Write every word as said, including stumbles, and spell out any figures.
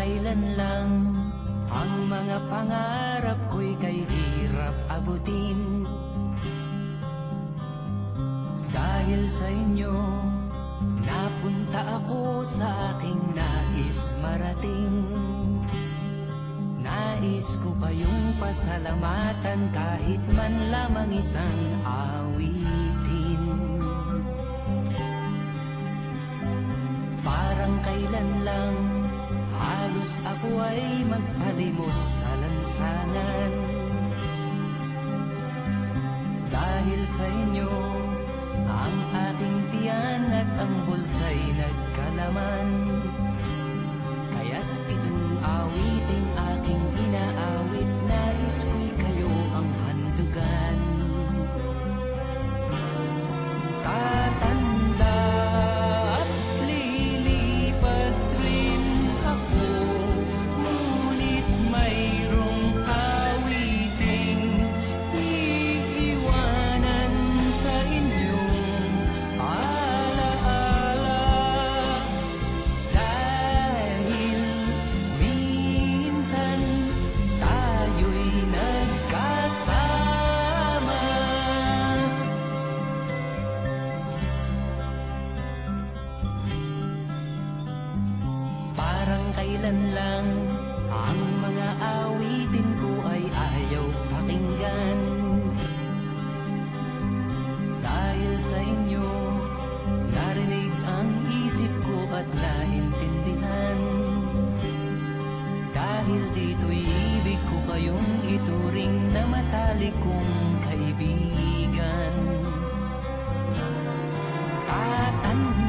kailan lang ang mga pangarap ko'y kay hirap abutin. Dahil sa inyo, napunta ako sa aking nais marating. Nais ko kayong pasalamatan kahit man lamang isang awitin. Parang kailan lang halos ako ay magpalimos sa lansangan. Dahil sa inyo, ang aking tiyan at ang bulsa'y nagkalaman. Kaya't itong awiting aking inaawit, nais ko'y kayo ang handugan. Tatanda at lilipas rin ako, ngunit mayroong awiting iiwanan sa inyong alaala. Dahil minsan tayo'y nagkasama. Parang kailan lang ang mga awitin ko ay ayaw pakinggan. Dahil sa inyo, narinig ang isip ko at naintindihan. Dahil dito'y ibig ko kayong ituring na matalik kong kaibigan. Tatanda